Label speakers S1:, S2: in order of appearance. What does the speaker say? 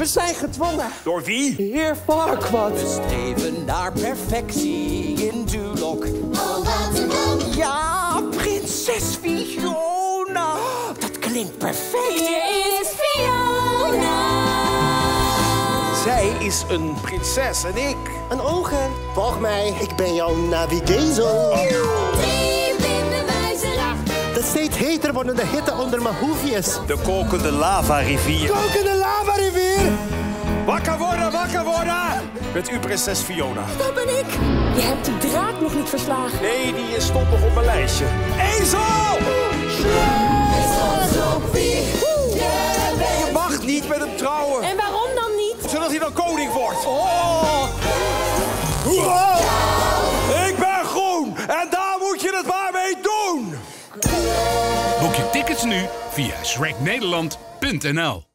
S1: We zijn gedwongen.
S2: Door wie?
S1: Heer Farquaad.
S3: We streven naar perfectie in Duloc.
S4: Oh, wat een hoop.
S3: Ja, prinses Fiona. Dat klinkt perfect.
S4: Hier is Fiona.
S2: Zij is een prinses en ik.
S1: Een oger.
S5: Volg mij, ik ben jouw navigator.
S4: Diep in de muizenlaag.
S5: De steeds heter wordende hitte onder mijn hoefjes.
S2: De kokende lavarivier.
S5: Kokende lavarivier!
S2: Wakker worden, wakker worden! Met u, prinses Fiona.
S4: Dat ben ik. Je hebt die draak nog niet verslagen.
S2: Nee, die stond nog op mijn lijstje. Ezel! Je mag niet met hem trouwen.
S4: En waarom dan niet?
S2: Zodat hij dan koning wordt. Ik ben groen en daar moet je het maar mee doen.
S6: Boek je tickets nu via shreknederland.nl.